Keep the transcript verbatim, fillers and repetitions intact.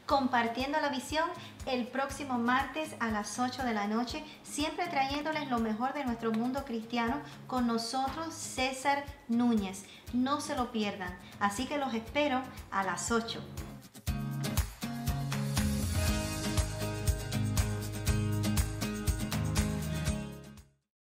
compartiendo la visión el próximo martes a las ocho de la noche, siempre trayéndoles lo mejor de nuestro mundo cristiano con nosotros, César Núñez. No se lo pierdan, así que los espero a las ocho.